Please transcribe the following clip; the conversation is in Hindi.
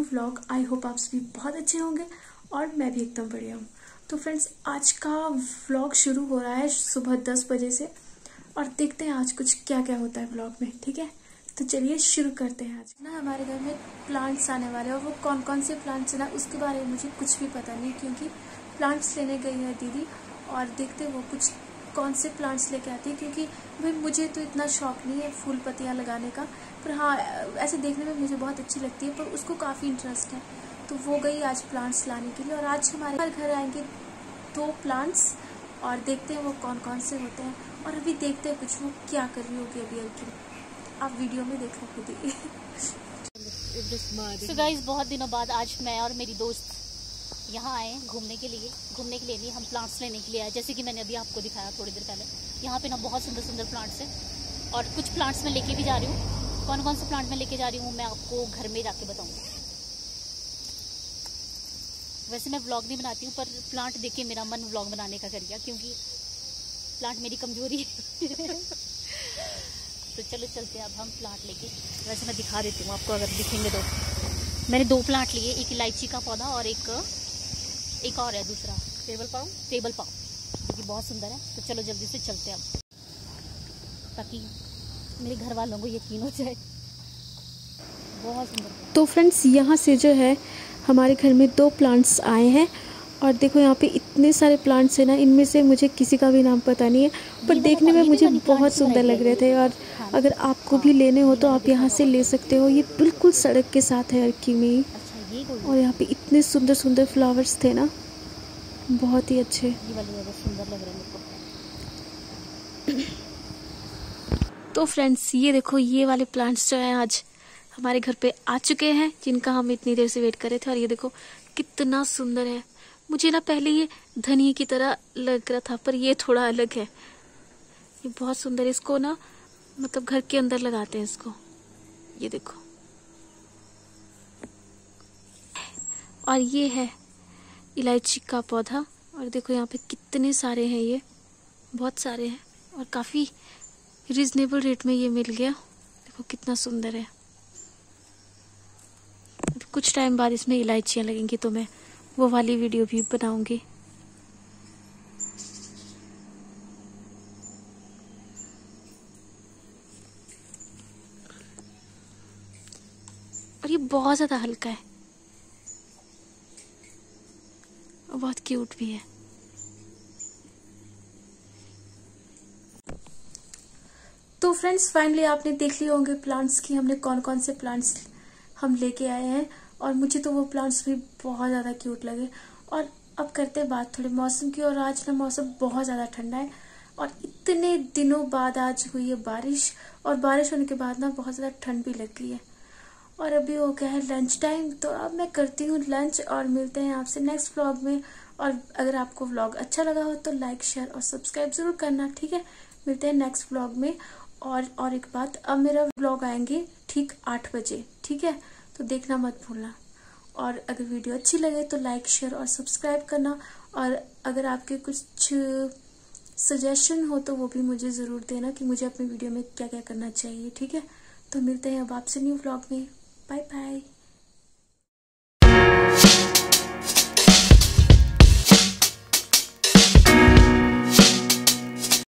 व्लॉग। आई होप आप सभी बहुत अच्छे होंगे और मैं भी एकदम बढ़िया हूँ। तो फ्रेंड्स, आज का व्लॉग शुरू हो रहा है सुबह 10 बजे से और देखते हैं आज कुछ क्या क्या होता है व्लॉग में। ठीक है, तो चलिए शुरू करते हैं। आज ना हमारे घर में प्लांट्स आने वाले हैं और वो कौन कौन से प्लांट्स हैं ना, उसके बारे में मुझे कुछ भी पता नहीं, क्योंकि प्लांट्स लेने गई है दीदी और देखते वो कुछ कौन से प्लांट्स लेके आती है। क्योंकि भाई मुझे तो इतना शौक नहीं है फूल पत्तियाँ लगाने का, पर हाँ ऐसे देखने में मुझे बहुत अच्छी लगती है, पर उसको काफ़ी इंटरेस्ट है। तो वो गई आज प्लांट्स लाने के लिए और आज हमारे घर आएंगे 2 प्लांट्स और देखते हैं वो कौन कौन से होते हैं। और अभी देखते हैं कुछ वो क्या कर रही होगी अभी की, आप वीडियो में देखो खुद ही। So guys, बहुत दिनों बाद आज मैं और मेरी दोस्त यहाँ आए घूमने के लिए नहीं, हम प्लांट्स लेने के लिए आए। जैसे कि मैंने अभी आपको दिखाया थोड़ी देर पहले, यहाँ पे ना बहुत सुंदर सुंदर प्लांट्स हैं और कुछ प्लांट्स मैं लेके भी जा रही हूँ। कौन कौन से प्लांट मैं लेके जा रही हूँ मैं आपको घर में जाके बताऊँगी। वैसे मैं व्लॉग नहीं बनाती हूँ, पर प्लांट देख के मेरा मन व्लॉग बनाने का कर गया, क्योंकि प्लांट मेरी कमजोरी है। तो चलो चलते हैं अब हम प्लांट लेके। वैसे मैं दिखा देती हूँ आपको, अगर दिखेंगे तो। मैंने 2 प्लांट लिए, एक इलायची का पौधा और एक और है दूसरा टेबल पाम, जो कि बहुत सुंदर है। तो चलो जल्दी से चलते हैं अब, ताकि मेरे घर वालों को यकीन हो जाए। बहुत सुंदर। तो फ्रेंड्स, यहाँ से जो है हमारे घर में 2 प्लांट्स आए हैं और देखो यहाँ पे इतने सारे प्लांट्स हैं ना, इनमें से मुझे किसी का भी नाम पता नहीं है, पर देखने में मुझे बहुत सुंदर लग रहे थे। और अगर आपको भी लेने हो तो आप यहाँ से ले सकते हो। ये बिल्कुल सड़क के साथ है अर्की में, और यहाँ पे इतने सुंदर सुंदर फ्लावर्स थे ना, बहुत ही अच्छे। ये वाले ज़्यादा सुंदर लग रहे हैं मेरे को। तो फ्रेंड्स, ये देखो ये वाले प्लांट्स जो हैं आज हमारे घर पे आ चुके हैं, जिनका हम इतनी देर से वेट कर रहे थे। और ये देखो कितना सुंदर है। मुझे ना पहले ये धनिया की तरह लग रहा था, पर ये थोड़ा अलग है। ये बहुत सुंदर है। इसको ना मतलब घर के अंदर लगाते हैं इसको, ये देखो। और ये है इलायची का पौधा, और देखो यहाँ पे कितने सारे हैं, ये बहुत सारे हैं और काफ़ी रिजनेबल रेट में ये मिल गया। देखो कितना सुंदर है। कुछ टाइम बाद इसमें इलायचियाँ लगेंगी तो मैं वो वाली वीडियो भी बनाऊंगी। और ये बहुत ज़्यादा हल्का है और बहुत क्यूट भी है। तो फ्रेंड्स, फाइनली आपने देख लिए होंगे प्लांट्स की हमने कौन कौन से प्लांट्स हम लेके आए हैं, और मुझे तो वो प्लांट्स भी बहुत ज़्यादा क्यूट लगे। और अब करते हैं बात थोड़े मौसम की, और आज ना मौसम बहुत ज़्यादा ठंडा है और इतने दिनों बाद आज हुई है बारिश, और बारिश होने के बाद ना बहुत ज़्यादा ठंड भी लग गई है। और अभी हो गया है लंच टाइम, तो अब मैं करती हूँ लंच और मिलते हैं आपसे नेक्स्ट व्लॉग में। और अगर आपको व्लॉग अच्छा लगा हो तो लाइक शेयर और सब्सक्राइब ज़रूर करना। ठीक है, मिलते हैं नेक्स्ट व्लॉग में। और एक बात, अब मेरा व्लॉग आएंगे ठीक 8 बजे। ठीक है, तो देखना मत भूलना। और अगर वीडियो अच्छी लगे तो लाइक शेयर और सब्सक्राइब करना। और अगर आपके कुछ सजेशन हो तो वो भी मुझे ज़रूर देना कि मुझे अपने वीडियो में क्या क्या करना चाहिए। ठीक है, तो मिलते हैं अब आपसे न्यू व्लॉग में। Bye bye.